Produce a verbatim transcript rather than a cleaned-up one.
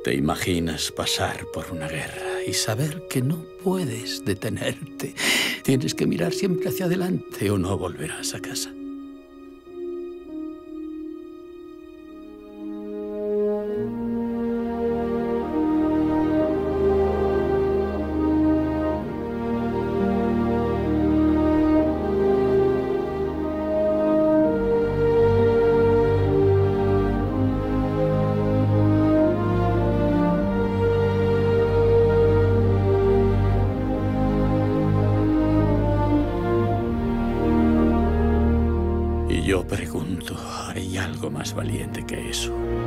Te imaginas pasar por una guerra y saber que no puedes detenerte. Tienes que mirar siempre hacia adelante o no volverás a casa. Y yo pregunto, ¿hay algo más valiente que eso?